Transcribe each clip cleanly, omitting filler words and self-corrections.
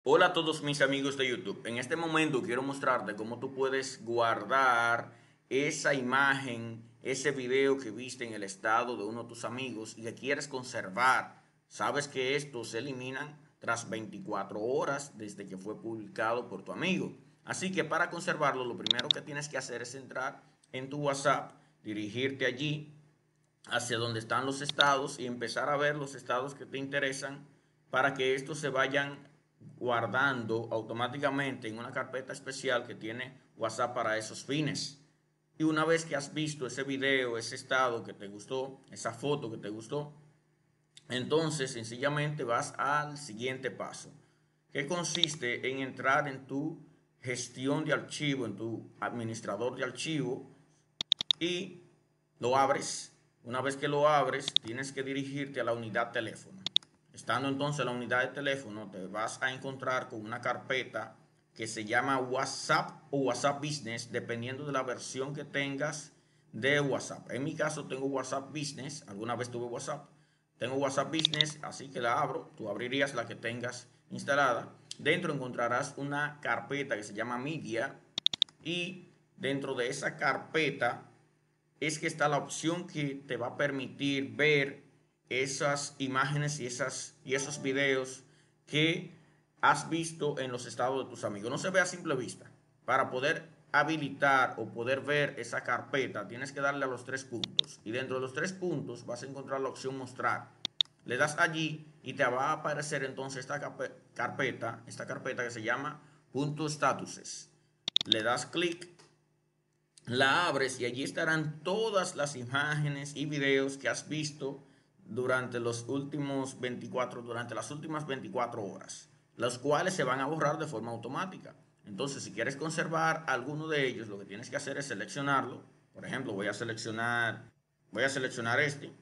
Hola a todos mis amigos de YouTube. En este momento quiero mostrarte cómo tú puedes guardar esa imagen, ese video que viste en el estado de uno de tus amigos y que quieres conservar. Sabes que estos se eliminan tras 24 horas desde que fue publicado por tu amigo. Así que para conservarlo, lo primero que tienes que hacer es entrar en tu WhatsApp, dirigirte allí hacia donde están los estados y empezar a ver los estados que te interesan para que estos se vayan guardando automáticamente en una carpeta especial que tiene WhatsApp para esos fines. Y una vez que has visto ese video, ese estado que te gustó, esa foto que te gustó, entonces sencillamente vas al siguiente paso, que consiste en entrar en tu gestión de archivo, en tu administrador de archivo y lo abres. Una vez que lo abres, tienes que dirigirte a la unidad teléfono. Estando entonces en la unidad de teléfono, te vas a encontrar con una carpeta que se llama WhatsApp o WhatsApp Business, dependiendo de la versión que tengas de WhatsApp. En mi caso tengo WhatsApp Business, alguna vez tuve WhatsApp. Tengo WhatsApp Business, así que la abro. Tú abrirías la que tengas instalada. Dentro encontrarás una carpeta que se llama Media y dentro de esa carpeta es que está la opción que te va a permitir ver esas imágenes y esos videos que has visto en los estados de tus amigos. No se ve a simple vista. Para poder habilitar o poder ver esa carpeta, tienes que darle a los tres puntos. Y dentro de los tres puntos vas a encontrar la opción mostrar. Le das allí y te va a aparecer entonces esta carpeta que se llama puntos statuses. Le das clic, la abres y allí estarán todas las imágenes y videos que has visto durante las últimas 24 horas, los cuales se van a borrar de forma automática. Entonces, si quieres conservar alguno de ellos, lo que tienes que hacer es seleccionarlo. Por ejemplo, voy a seleccionar este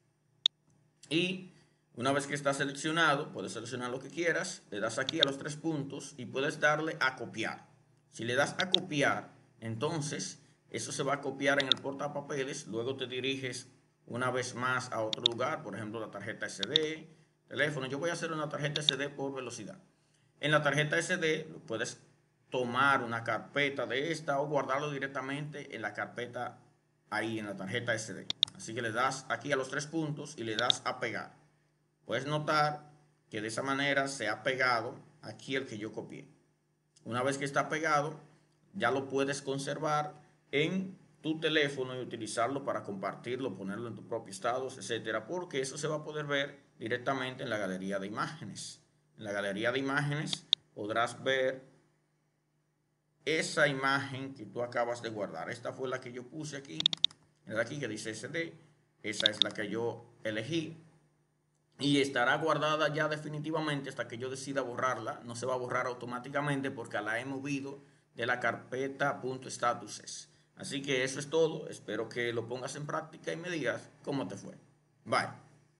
y una vez que está seleccionado, puedes seleccionar lo que quieras, le das aquí a los tres puntos y puedes darle a copiar. Si le das a copiar, entonces eso se va a copiar en el portapapeles, luego te diriges una vez más a otro lugar, por ejemplo la tarjeta SD, teléfono. Yo voy a hacer una tarjeta SD por velocidad. En la tarjeta SD puedes tomar una carpeta de esta o guardarlo directamente en la carpeta ahí en la tarjeta SD. Así que le das aquí a los tres puntos y le das a pegar. Puedes notar que de esa manera se ha pegado aquí el que yo copié. Una vez que está pegado, ya lo puedes conservar en tu teléfono y utilizarlo para compartirlo, ponerlo en tus propios estados, etcétera, porque eso se va a poder ver directamente en la galería de imágenes. En la galería de imágenes podrás ver esa imagen que tú acabas de guardar. Esta fue la que yo puse aquí, es aquí que dice SD. Esa es la que yo elegí y estará guardada ya definitivamente hasta que yo decida borrarla. No se va a borrar automáticamente porque la he movido de la carpeta .statuses. Así que eso es todo. Espero que lo pongas en práctica y me digas cómo te fue. Bye.